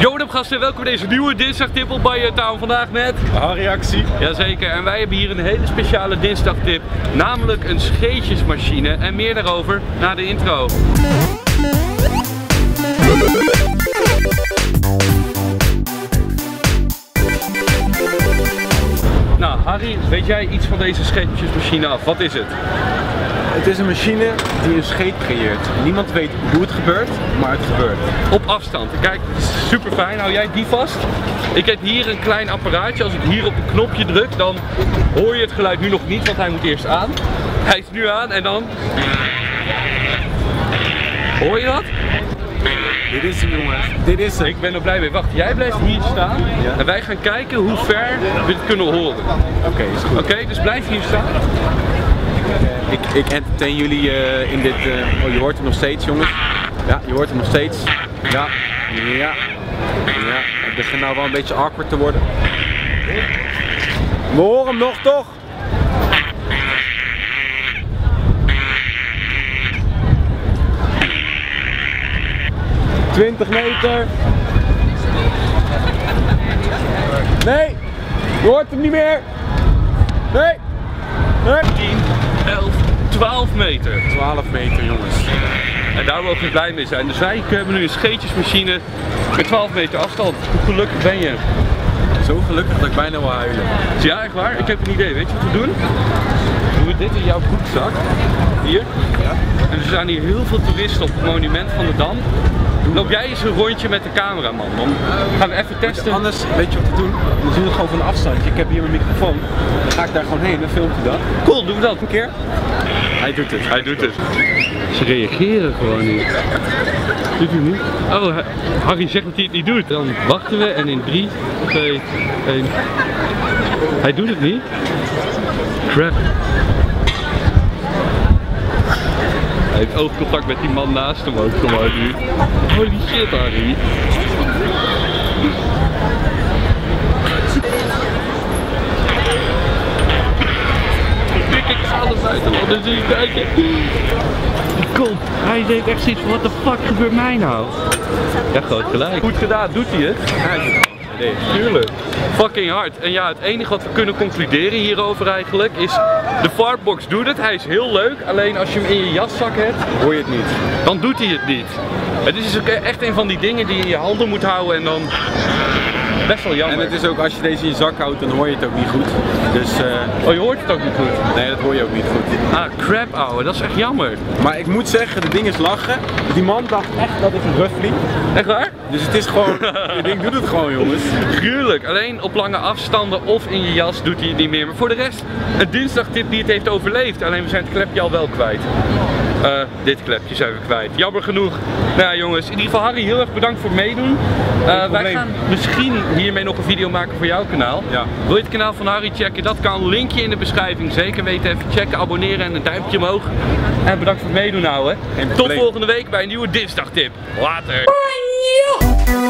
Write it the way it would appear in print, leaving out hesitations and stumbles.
Yo, wat up gasten, welkom bij deze nieuwe dinsdagtip op By Town. Vandaag met reactie. Jazeker, en wij hebben hier een hele speciale dinsdagtip, namelijk een scheetjesmachine. En meer daarover na de intro. Nou, Harry, weet jij iets van deze scheetjesmachine af? Wat is het? Het is een machine die een scheet creëert. Niemand weet hoe het gebeurt, maar het gebeurt. Op afstand. Kijk, super fijn. Hou jij die vast? Ik heb hier een klein apparaatje. Als ik hier op een knopje druk, dan hoor je het geluid nu nog niet, want hij moet eerst aan. Hij is nu aan en dan... Hoor je dat? Dit is hem, jongens. Dit is hem. Ik ben er blij mee. Wacht, jij blijft hier staan en wij gaan kijken hoe ver we het kunnen horen. Oké, is goed. Oké, dus blijf hier staan. Ik entertain jullie in dit... Oh, je hoort hem nog steeds, jongens. Ja, je hoort hem nog steeds. Ja. Het begint nou wel een beetje awkward te worden. We horen hem nog, toch? ...20 meter. Nee, je hoort hem niet meer. Nee. 10, 11, 12 meter. 12 meter, jongens. En daar mogen we blij mee zijn. Dus wij hebben nu een scheetjesmachine met 12 meter afstand. Hoe gelukkig ben je? Zo gelukkig dat ik bijna wil huilen. Ja, echt waar? Ik heb een idee. Weet je wat we doen? Doen we dit in jouw broekzak. Hier. Ja. En er staan hier heel veel toeristen op het monument van de Dam. Loop jij eens een rondje met de cameraman. Dan gaan we even testen. Anders, weet je wat te doen? Dan doen we het gewoon van afstand. Ik heb hier mijn microfoon. Dan ga ik daar gewoon heen en film je dat. Cool, doen we dat Een keer. Hij doet het. Hij doet het. Ze reageren gewoon niet. Doet hij niet? Oh, Harry zegt dat hij het niet doet. Dan wachten we en in 3, 2, 1. Hij doet het niet. Crap. Hij heeft oogcontact met die man naast hem ook gewoon nu. Holy shit, Harry. Ik ga alles uit en dan zie je kijken. Kom, hij denkt echt zoiets van, what the fuck gebeurt mij nou? Ja, groot gelijk. Goed gedaan, doet hij het? Nee, tuurlijk. Fucking hard. En ja, het enige wat we kunnen concluderen hierover eigenlijk is, de fartbox doet het, hij is heel leuk, alleen als je hem in je jaszak hebt, Hoor je het niet. dan doet hij het niet. Het is dus ook echt een van die dingen die je in je handen moet houden en dan best wel jammer. En het is ook, als je deze in je zak houdt, dan hoor je het ook niet goed. Dus, oh, je hoort het ook niet goed? nee, dat hoor je ook niet goed. Ah, crap ouwe, dat is echt jammer. Maar ik moet zeggen, het ding is lachen. Die man dacht echt dat het een ruffly. Echt waar? Dus het is gewoon, dit ding doet het gewoon, jongens. Gruwelijk, alleen op lange afstanden of in je jas doet hij het niet meer. Maar voor de rest, een dinsdagtip die het heeft overleefd. Alleen we zijn het klepje al wel kwijt. Dit klepje zijn we kwijt. Jammer genoeg. Nou ja, jongens, in ieder geval Harry, heel erg bedankt voor het meedoen. Wij gaan misschien hiermee nog een video maken voor jouw kanaal. Ja. Wil je het kanaal van Harry checken? Dat kan, linkje in de beschrijving. Zeker weten, even checken, abonneren en een duimpje omhoog. En bedankt voor het meedoen, ouwe. Tot volgende week bij een nieuwe dinsdagtip. Later.